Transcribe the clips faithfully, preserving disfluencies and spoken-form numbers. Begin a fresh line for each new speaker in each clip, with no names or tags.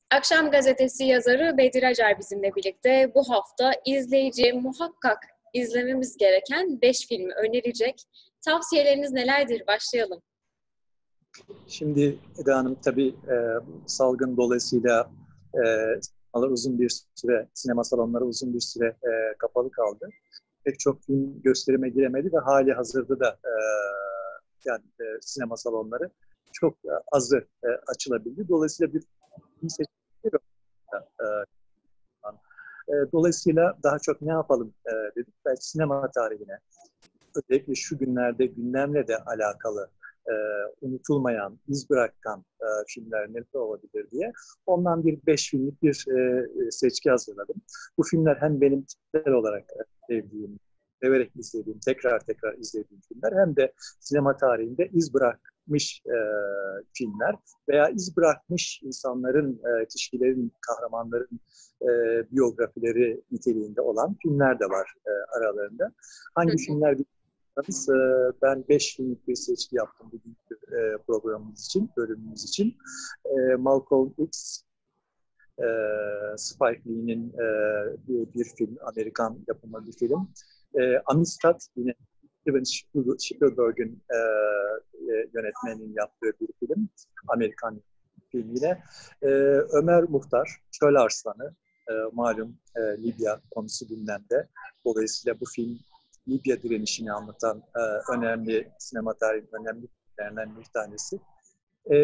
Akşam Gazetesi yazarı Bedir Acar bizimle birlikte. Bu hafta izleyici muhakkak izlememiz gereken beş filmi önerecek. Tavsiyeleriniz nelerdir? Başlayalım.
Şimdi Eda Hanım tabii e, salgın dolayısıyla e, sinemalar uzun bir süre, sinema salonları uzun bir süre e, kapalı kaldı. Pek çok film gösterime giremedi ve hali hazırda da e, yani e, sinema salonları çok e, azı e, açılabildi. Dolayısıyla bir film seçimleri yok. E, e, dolayısıyla daha çok ne yapalım e, dedik. Belki sinema tarihine, özellikle şu günlerde gündemle de alakalı e, unutulmayan, iz bırakan e, filmler neler olabilir diye ondan bir beş filmlik bir e, seçki hazırladım. Bu filmler hem benim kişisel olarak sevdiğim, severek izlediğim, tekrar tekrar izlediğim filmler hem de sinema tarihinde iz bırakmış e, filmler veya iz bırakmış insanların, e, kişilerin, kahramanların e, biyografileri niteliğinde olan filmler de var e, aralarında. Hangi filmler ben beş filmlik bir seçki yaptım bugünkü programımız için, bölümümüz için. Malcolm X, Spike Lee'nin bir film, Amerikan yapımı bir film. Amistad, yine Steven Spielberg'in yönetmeninin yaptığı bir film, Amerikan filmiyle. Ömer Muhtar, Çöl Arslanı, malum Libya konusu gündemde. Dolayısıyla bu film Libya direnişini anlatan e, önemli sinema tarihinin önemli filmlerinden bir tanesi. E,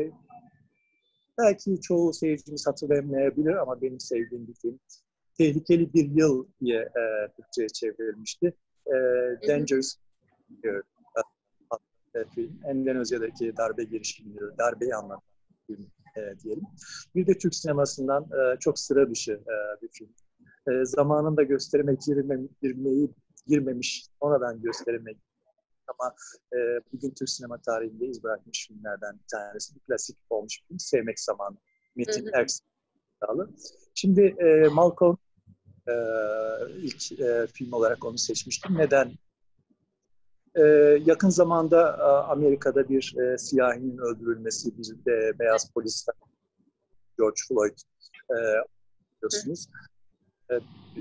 belki çoğu seyircimiz hatırlayamayabilir ama benim sevdiğim bir film. Tehlikeli Bir Yıl diye e, Türkçe'ye çevrilmişti. E, Dangerous diyor e, film. Endonezya'daki darbe girişimleri, darbeyi anlatan film e, diyelim. Bir de Türk sinemasından e, çok sıra dışı e, bir film. E, zamanında gösterime girmeyi girmemiş, sonradan gösterime ama e, bugün Türk sinema tarihinde iz bırakmış filmlerden bir tanesi. Bir klasik olmuş film. Sevmek Zamanı. Metin Erksal'ı. Şimdi e, Malcolm e, ilk e, film olarak onu seçmiştim. Neden? E, yakın zamanda e, Amerika'da bir e, siyahinin öldürülmesi, bir de beyaz polisler, George Floyd e, biliyorsunuz. E,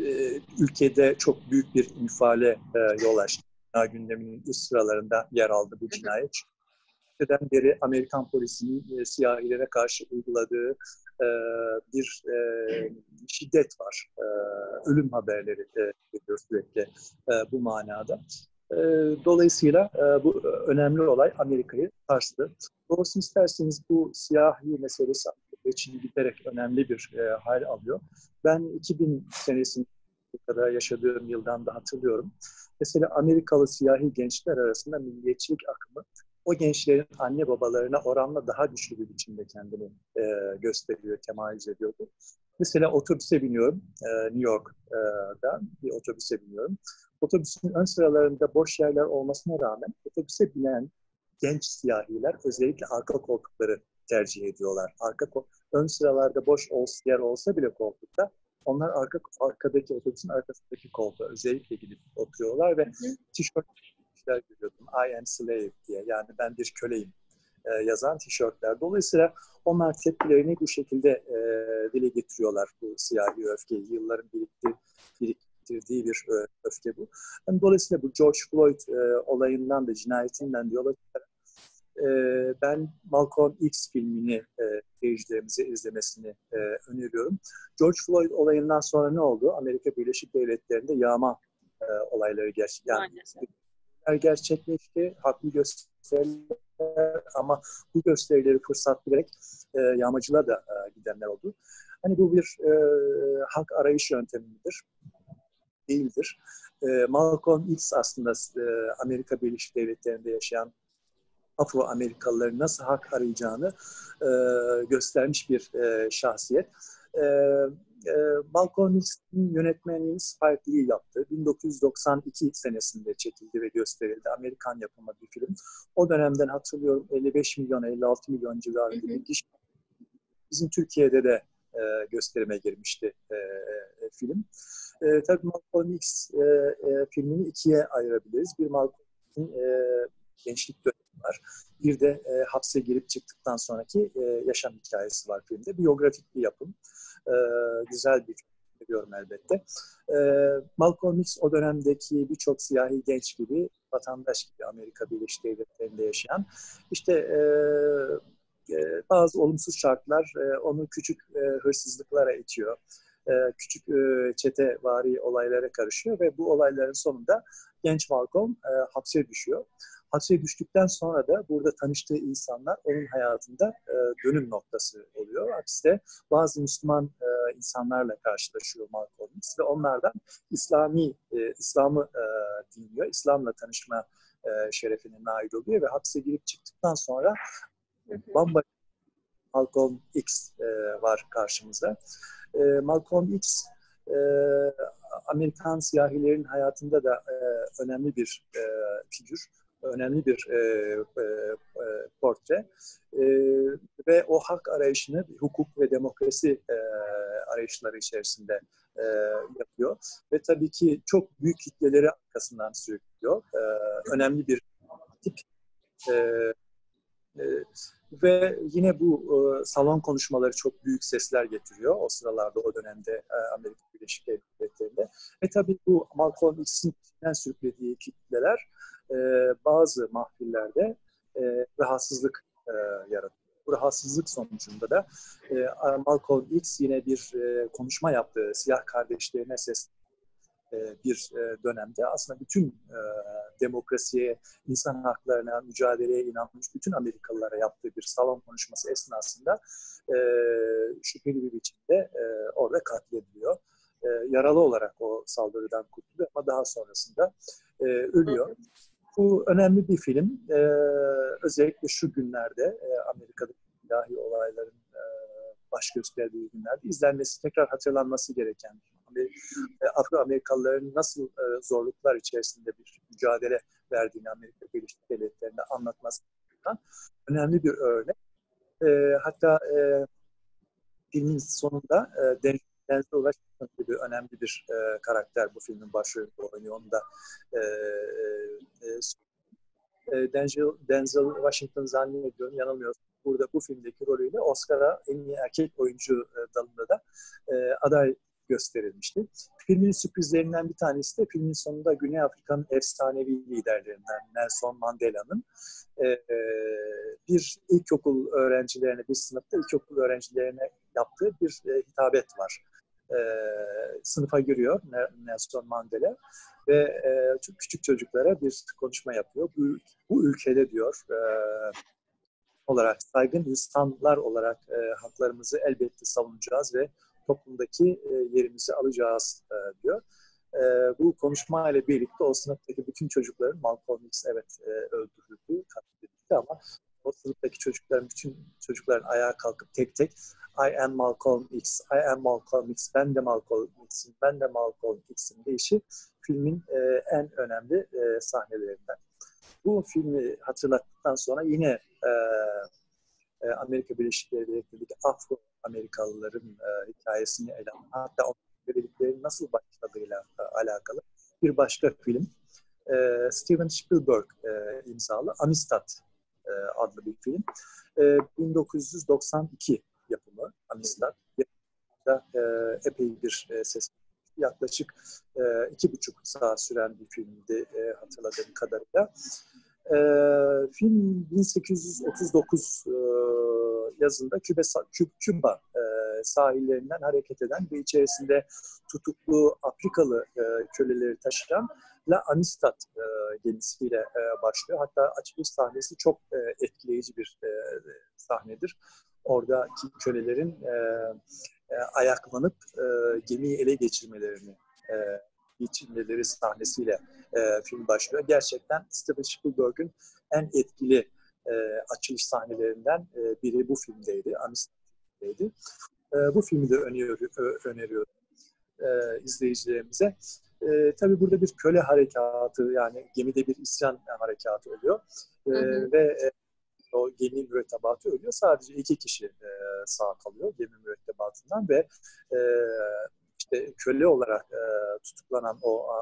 ülkede çok büyük bir infiale e, yol açtı. Gündeminin üst sıralarında yer aldı bu cinayet. Neden beri Amerikan polisinin e, siyahilere karşı uyguladığı e, bir e, şiddet var. E, ölüm haberleri e, geliyor sürekli e, bu manada. E, dolayısıyla e, bu önemli olay Amerika'yı sarstı. Doğrusu isterseniz bu siyahi meselesi için giderek önemli bir e, hal alıyor. Ben iki bin senesinde kadar yaşadığım yıldan da hatırlıyorum. Mesela Amerikalı siyahi gençler arasında milliyetçilik akımı o gençlerin anne babalarına oranla daha güçlü bir biçimde kendini e, gösteriyor, temayüz ediyordu. Mesela otobüse biniyorum, e, New York'da bir otobüse biniyorum. Otobüsün ön sıralarında boş yerler olmasına rağmen otobüse binen genç siyahiler özellikle arka koltukları tercih ediyorlar. Arka ön sıralarda boş olsa, yer olsa bile koltukta onlar arka arkadaki otobüsün arkasındaki koltuğa özellikle gidip oturuyorlar ve tişörtler görüyordum. I am slave diye, yani ben bir köleyim e, yazan tişörtler. Dolayısıyla onlar tepkilerini bu şekilde e, dile getiriyorlar, bu siyahi öfkeyi. Yılların biriktir, biriktirdiği bir e, öfke bu. Yani dolayısıyla bu George Floyd e, olayından da cinayetinden de yola çıkarak e, ben Malcolm X filmini e, seyircilerimize izlemesini e, öneriyorum. George Floyd olayından sonra ne oldu? Amerika Birleşik Devletleri'nde yağma e, olayları gerçekleşti. Yani, gerçekleşti, haklı gösteriler ama bu gösterileri fırsat bilerek e, yağmacılar da e, gidenler oldu. Hani bu bir e, hak arayış yöntemidir, değildir. E, Malcolm X aslında e, Amerika Birleşik Devletleri'nde yaşayan Afro-Amerikalıların nasıl hak arayacağını e, göstermiş bir e, şahsiyet. E, e, Malcolm X'in yönetmenliğini Spike Lee yaptı. bin dokuz yüz doksan iki senesinde çekildi ve gösterildi. Amerikan yapımı bir film. O dönemden hatırlıyorum elli beş milyon elli altı milyon civarında bir kişi. Bizim Türkiye'de de e, gösterime girmişti e, e, film. E, tabii Malcolm X e, e, filmini ikiye ayırabiliriz. Bir Malcolm X'in e, gençlik dönemi, var. Bir de e, hapse girip çıktıktan sonraki e, yaşam hikayesi var filmde. Biyografik bir yapım. E, güzel bir film diyorum elbette. E, Malcolm X o dönemdeki birçok siyahi genç gibi, vatandaş gibi Amerika Birleşik Devletleri'nde yaşayan, işte e, e, bazı olumsuz şartlar e, onu küçük e, hırsızlıklara itiyor. E, küçük e, çetevari olaylara karışıyor ve bu olayların sonunda genç Malcolm e, hapse düşüyor. Hapse düştükten sonra da burada tanıştığı insanlar onun hayatında e, dönüm noktası oluyor. Hapiste bazı Müslüman e, insanlarla karşılaşıyor Malcolm X ve onlardan İslami e, İslam'ı e, dinliyor. İslam'la tanışma e, şerefine nail oluyor ve hapse girip çıktıktan sonra bambaşka Malcolm X e, var karşımızda. E, Malcolm X e, Amerikan siyahilerin hayatında da e, önemli bir e, figür, önemli bir e, e, e, portre e, ve o hak arayışını hukuk ve demokrasi e, arayışları içerisinde e, yapıyor ve tabii ki çok büyük kitleleri arkasından sürüklüyor. E, önemli bir tip. E, e, Ve yine bu e, salon konuşmaları çok büyük sesler getiriyor o sıralarda, o dönemde e, Amerika Birleşik Devletleri'nde. Ve tabii bu Malcolm X'in içinden sürüklediği kitleler e, bazı mahfillerde e, rahatsızlık e, yaratıyor. Bu rahatsızlık sonucunda da e, Malcolm X yine bir e, konuşma yaptığı siyah kardeşlerine ses bir dönemde aslında bütün e, demokrasiye, insan haklarına, mücadeleye inanmış bütün Amerikalılara yaptığı bir salon konuşması esnasında e, şüpheli bir biçimde e, orada katlediliyor. E, yaralı olarak o saldırıdan kurtuluyor ama daha sonrasında e, ölüyor. Bu önemli bir film. E, özellikle şu günlerde e, Amerika'da ilahi olayların e, baş gösterdiği günlerde izlenmesi, tekrar hatırlanması gereken, Afro-Amerikalıların nasıl e, zorluklar içerisinde bir mücadele verdiğini Amerika Birleşik Devletleri'nde anlatması önemli bir örnek. E, hatta e, filmin sonunda e, Denzel Washington gibi önemli bir e, karakter bu filmin başrolünde oynuyor. Onu da e, e, Denzel, Denzel Washington zannediyorum, yanılmıyorsam, burada bu filmdeki rolüyle Oscar'a en iyi erkek oyuncu e, dalında da e, aday gösterilmişti. Filmin sürprizlerinden bir tanesi de filmin sonunda Güney Afrika'nın efsanevi liderlerinden Nelson Mandela'nın e, e, bir ilkokul öğrencilerine, bir sınıfta ilkokul öğrencilerine yaptığı bir e, hitabet var. E, sınıfa giriyor Nelson Mandela ve e, çok küçük çocuklara bir konuşma yapıyor. Bu, bu ülkede diyor e, olarak saygın insanlar olarak e, haklarımızı elbette savunacağız ve toplumdaki e, yerimizi alacağız e, diyor. E, bu konuşma ile birlikte o sınıftaki bütün çocukların, Malcolm X evet e, öldürüldü, katledildi ama o sınıftaki çocukların, bütün çocukların ayağa kalkıp tek tek I am Malcolm X, I am Malcolm X, ben de Malcolm X'im, ben de Malcolm X'im deyişi filmin e, en önemli e, sahnelerinden. Bu filmi hatırlattıktan sonra yine e, e, Amerika Birleşik Devletleri'ndeki Afro-Amerikalıların e, hikayesini ele alan, hatta onların nasıl başladığıyla e, alakalı bir başka film. E, Steven Spielberg e, imzalı Amistad e, adlı bir film. E, bin dokuz yüz doksan iki yapımı Amistad. Yapımda e, epey bir e, ses. Yaklaşık e, iki buçuk saat süren bir filmdi e, hatırladığım kadarıyla. E, film bin sekiz yüz otuz dokuz e, yazında Küba, Küba e, sahillerinden hareket eden ve içerisinde tutuklu Afrikalı e, köleleri taşıyan La Amistad e, gemisiyle e, başlıyor. Hatta açılış sahnesi çok e, etkileyici bir e, sahnedir. Oradaki kölelerin e, e, ayaklanıp e, gemiyi ele geçirmelerini e, geçirmeleri sahnesiyle e, film başlıyor. Gerçekten Steven Spielberg'ün en etkili e, açılış sahnelerinden e, biri bu filmdeydi. Amistad filmdeydi. E, bu filmi de öneriyorum, öneriyorum e, izleyicilerimize. E, tabii burada bir köle harekatı, yani gemide bir isyan harekatı oluyor. E, hı hı. Ve e, o gemi mürettebatı ölüyor. Sadece iki kişi e, sağ kalıyor gemi mürettebatından ve e, işte köle olarak e, tutuklanan o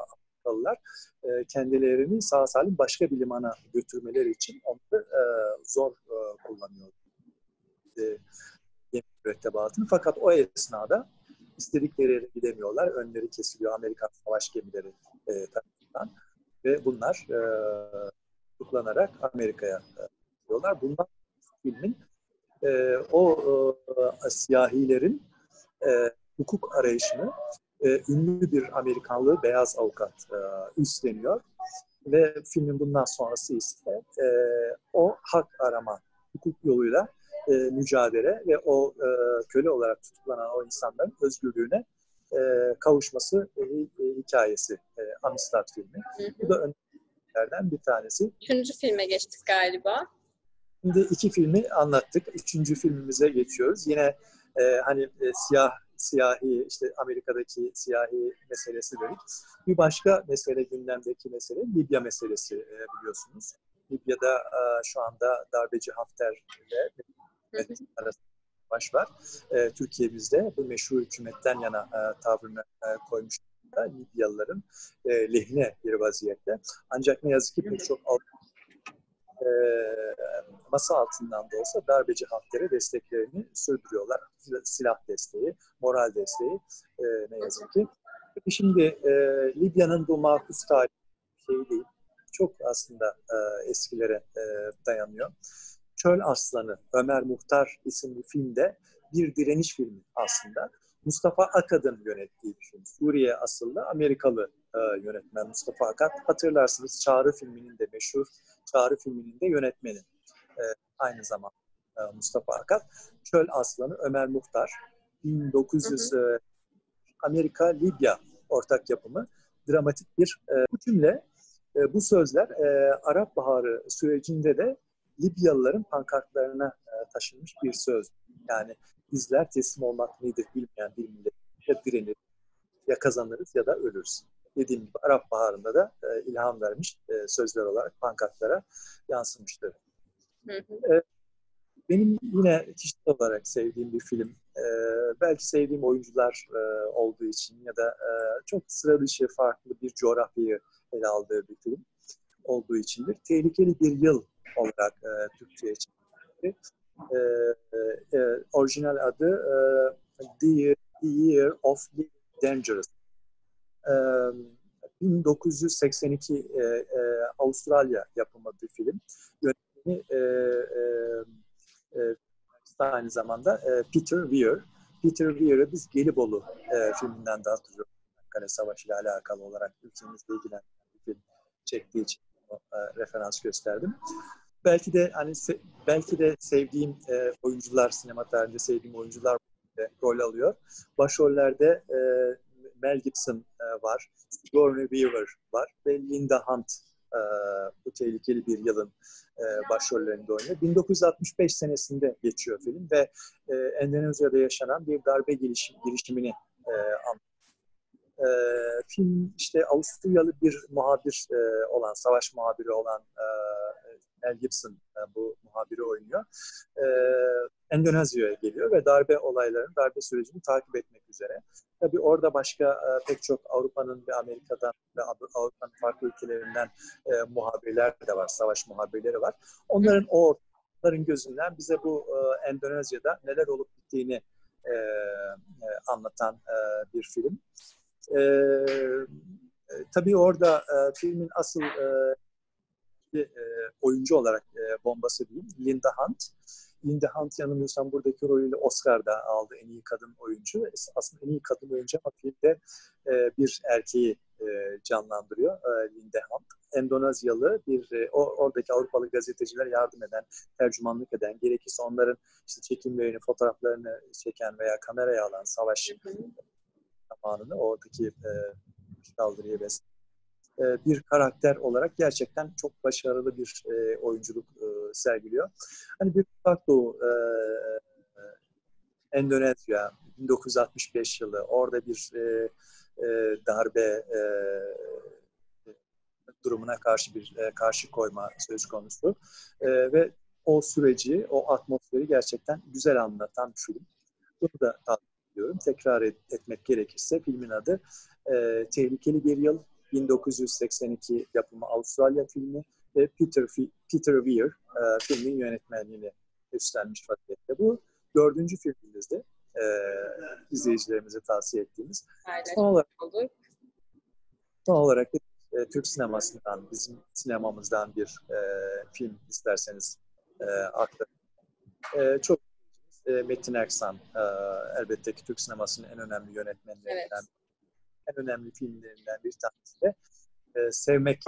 Amerikalılar e, kendilerini sağ salim başka bir limana götürmeleri için onları e, zor e, kullanıyor. E, gemi mürettebatını. Fakat o esnada istedikleri yere gidemiyorlar. Önleri kesiliyor Amerikan savaş gemileri e, tarafından ve bunlar e, tutuklanarak Amerika'ya gidiyorlar. Bundan filmin e, o e, siyahilerin e, hukuk arayışını e, ünlü bir Amerikanlı beyaz avukat e, üstleniyor ve filmin bundan sonrası ise e, o hak arama, hukuk yoluyla e, mücadele ve o e, köle olarak tutuklanan o insanların özgürlüğüne e, kavuşması e, e, hikayesi e, Amistad filmi.
Hı hı.
Bu da önemlilerden bir tanesi.
Üçüncü filme geçtik galiba.
Şimdi iki filmi anlattık. Üçüncü filmimize geçiyoruz. Yine e, hani e, siyah siyahi işte Amerika'daki siyahi meselesi dedik. Bir başka mesele gündemdeki mesele Libya meselesi e, biliyorsunuz. Libya'da e, şu anda darbeci Hafter ile arasında savaş var. E, Türkiye bizde bu meşru hükümetten yana e, tavrını e, koymuş da Libyalıların e, lehine bir vaziyette. Ancak ne yazık ki pek çok e, masa altından da olsa darbeci Hafter'e desteklerini sürdürüyorlar. Silah desteği, moral desteği e, ne yazık ki. Şimdi e, Libya'nın bu makus tarihi şey değil. Çok aslında e, eskilere e, dayanıyor. Çöl Aslanı, Ömer Muhtar isimli filmde bir direniş filmi aslında. Mustafa Akad'ın yönettiği bir film. Suriye asıllı Amerikalı e, yönetmen Mustafa Akad. Hatırlarsınız Çağrı filminin de meşhur Çağrı filminin de yönetmeni. E, aynı zamanda e, Mustafa Akad. Çöl Aslanı Ömer Muhtar. bin dokuz yüz hı hı. E, Amerika-Libya ortak yapımı dramatik bir e, bu cümle, e, bu sözler e, Arap Baharı sürecinde de Libyalıların pankartlarına e, taşınmış bir söz. Yani bizler teslim olmak nedir bilmeyen bir millet, ya direnir, ya kazanırız ya da ölürüz. Dediğim gibi Arap Baharı'nda da e, ilham vermiş e, sözler olarak pankartlara yansımıştır. Hı hı. E, benim yine kişisel olarak sevdiğim bir film, e, belki sevdiğim oyuncular e, olduğu için ya da e, çok sıra dışı farklı bir coğrafyayı ele aldığı bir film olduğu içindir. Tehlikeli bir yıl olarak e, Türkçe'ye çevrildi. E, e, e, orijinal adı e, The, Year, The Year of the Dangerous. E, bin dokuz yüz seksen iki e, e, Avustralya yapımı bir film. Yönetmeni e, e, e, aynı zamanda e, Peter Weir. Peter Weir'ı biz Gelibolu e, filminden de hatırlıyoruz. Kale Savaşı ile alakalı olarak ülkemizle ilgilenen bir film çektiği için o, e, referans gösterdim. Belki de hani se, belki de sevdiğim e, oyuncular, sinema tarihinde sevdiğim oyuncular de rol alıyor. Başrollerde e, Mel Gibson e, var, Sigourney Weaver var ve Linda Hunt e, bu tehlikeli bir yılın e, başrollerinde oynuyor. bin dokuz yüz altmış beş senesinde geçiyor film ve e, Endonezya'da yaşanan bir darbe girişim, girişimini e, anlatıyor. E, film işte Avusturyalı bir muhabir e, olan, savaş muhabiri olan e, Mel Gibson e, bu muhabiri oynuyor. E, Endonezya'ya geliyor ve darbe olaylarını, darbe sürecini takip etmek üzere. Tabii orada başka e, pek çok Avrupa'nın ve Amerika'dan ve Avrupa'nın farklı ülkelerinden e, muhabirler de var, savaş muhabirleri var. Onların o onların gözünden bize bu e, Endonezya'da neler olup bittiğini e, e, anlatan e, bir film. E, e, tabii orada e, filmin asıl e, e, oyuncu olarak e, bombası diyeyim, Linda Hunt. Linda Hunt yanılmıyorsam buradaki rolüyle Oscar'da aldı en iyi kadın oyuncu. Aslında en iyi kadın oyuncu ama filmde e, bir erkeği e, canlandırıyor e, Linda Hunt. Endonezyalı bir, e, o, oradaki Avrupalı gazeteciler yardım eden, tercümanlık eden, gerekirse onların işte çekimlerini, fotoğraflarını çeken veya kameraya alan savaş zamanını oradaki e, saldırıya besleyen bir karakter olarak gerçekten çok başarılı bir e, oyunculuk e, sergiliyor. Hani bir Uzak Doğu, e, e, Endonezya, bin dokuz yüz altmış beş yılı, orada bir e, e, darbe e, durumuna karşı bir e, karşı koyma söz konusu. E, ve o süreci, o atmosferi gerçekten güzel anlatan bir film. Bunu da tavsiye ediyorum. Tekrar et, etmek gerekirse filmin adı e, Tehlikeli Bir Yıl. bin dokuz yüz seksen iki yapımı Avustralya filmi ve Peter, Peter Weir e, filmin yönetmenliğini üstlenmiş vaziyette. Bu dördüncü filmimizdi. E, izleyicilerimize tavsiye ettiğimiz. Son olarak, son olarak da e, Türk sinemasından, bizim sinemamızdan bir e, film isterseniz e, aktarın. E, çok e, Metin Erksan, e, elbette ki Türk sinemasının en önemli yönetmenlerinden, evet. en önemli filmlerinden bir tanesi de e, Sevmek.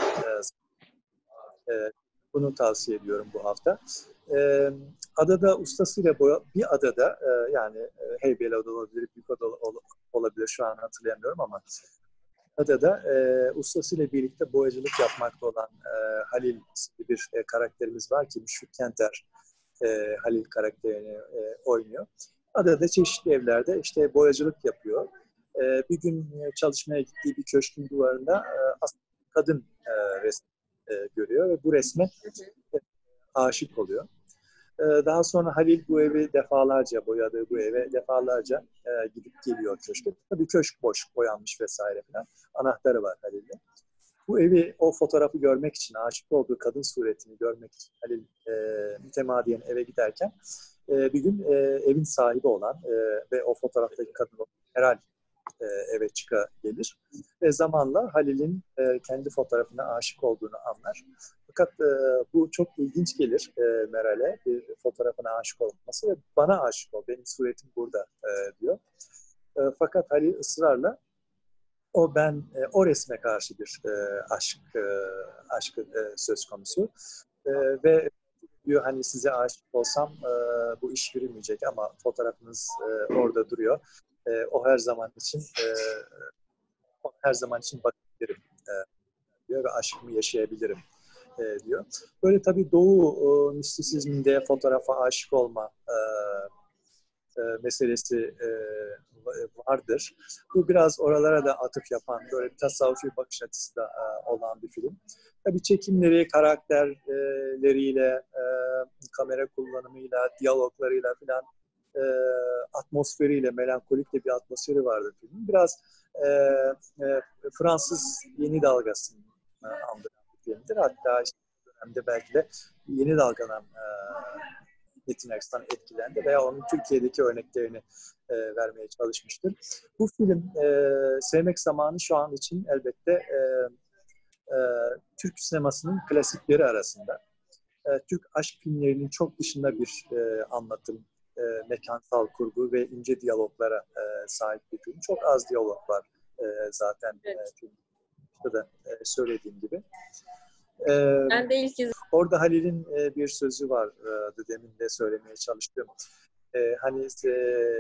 E, e, bunu tavsiye ediyorum bu hafta. E, adada ustasıyla boya, bir adada e, yani e, Heybeliada olabilir, Büyükada olabilir, şu an hatırlayamıyorum ama adada e, ustasıyla birlikte boyacılık yapmakta olan e, Halil bir e, karakterimiz var ki Müşfik Kenter e, Halil karakterini e, oynuyor. Adada çeşitli evlerde işte boyacılık yapıyor. E, bir gün çalışmaya gittiği bir köşkün duvarında e, aslında kadın e, resmi e, görüyor ve bu resme e, aşık oluyor. E, daha sonra Halil bu evi defalarca, boyadığı bu eve defalarca e, gidip geliyor köşke. Tabii köşk boş, boyanmış vesaire falan. Anahtarı var Halil'de. Bu evi, o fotoğrafı görmek için, aşık olduğu kadın suretini görmek için Halil e, mütemadiyen eve giderken e, bir gün e, evin sahibi olan e, ve o fotoğraftaki kadın Meral e, eve çıka gelir. Ve zamanla Halil'in e, kendi fotoğrafına aşık olduğunu anlar. Fakat e, bu çok ilginç gelir e, Meral'e, bir fotoğrafına aşık olması ve bana aşık ol, benim suretim burada e, diyor. E, fakat Halil ısrarla o ben e, o resme karşı bir e, aşk e, aşkı e, söz konusu e, ve diyor hani size aşık olsam e, bu iş yürümeyecek ama fotoğrafınız e, orada duruyor. E, o her zaman için e, her zaman için bakabilirim e, diyor ve aşkımı yaşayabilirim e, diyor. Böyle tabii Doğu e, mistisizminde fotoğrafa aşık olma e, e, meselesi e, vardır. Bu biraz oralara da atıf yapan, böyle bir tasavvufi bakış açısı da e, olan bir film. Tabii çekimleri, karakterleriyle, e, kamera kullanımıyla, diyaloglarıyla filan, e, atmosferiyle, melankolik de bir atmosferi vardır filmin. Biraz e, e, Fransız yeni dalgasını e, andıran bir filmdir. Hatta işte bu dönemde belki de yeni dalgadan e, Metin Erksan etkilendi veya onun Türkiye'deki örneklerini e, vermeye çalışmıştır. Bu film e, Sevmek Zamanı şu an için elbette e, e, Türk sinemasının klasikleri arasında. E, Türk aşk filmlerinin çok dışında bir e, anlatım, e, mekansal kurgu ve ince diyaloglara e, sahip bir film. Çok az diyalog var e, zaten evet. e, filmde de e, söylediğim gibi. Ee,
ben de ilk izledim.
Orada Halil'in e, bir sözü var, e, demin de söylemeye çalıştım. E, hani e,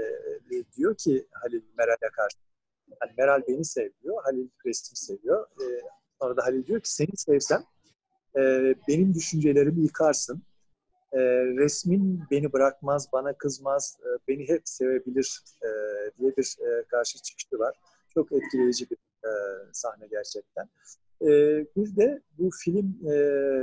diyor ki Halil Meral'e karşı, hani Meral beni seviyor, Halil resmi seviyor. E, sonra da Halil diyor ki seni sevsem e, benim düşüncelerimi yıkarsın. E, resmin beni bırakmaz, bana kızmaz, e, beni hep sevebilir e, diye bir e, karşı çıkışı var. Çok etkileyici bir e, sahne gerçekten. Ee, bir de bu film e,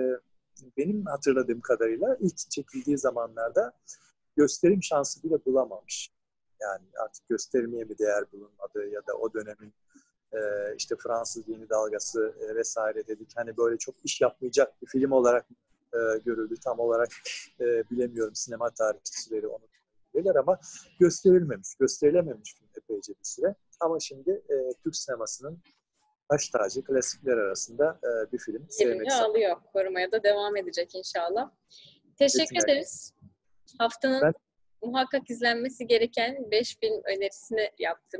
benim hatırladığım kadarıyla ilk çekildiği zamanlarda gösterim şansı bile bulamamış. Yani artık göstermeye mi değer bulunmadı ya da o dönemin e, işte Fransız yeni dalgası e, vesaire dedik. Hani böyle çok iş yapmayacak bir film olarak e, görüldü. Tam olarak e, bilemiyorum, sinema tarihçileri onu bilirler ama gösterilmemiş, gösterilememiş film epeyce bir süre. Ama şimdi e, Türk sinemasının baş tacı, klasikler arasında e, bir film.
Yerini alıyor. Korumaya da devam edecek inşallah. Teşekkür Kesinlikle. ederiz. Haftanın ben... muhakkak izlenmesi gereken beş film önerisini yaptım.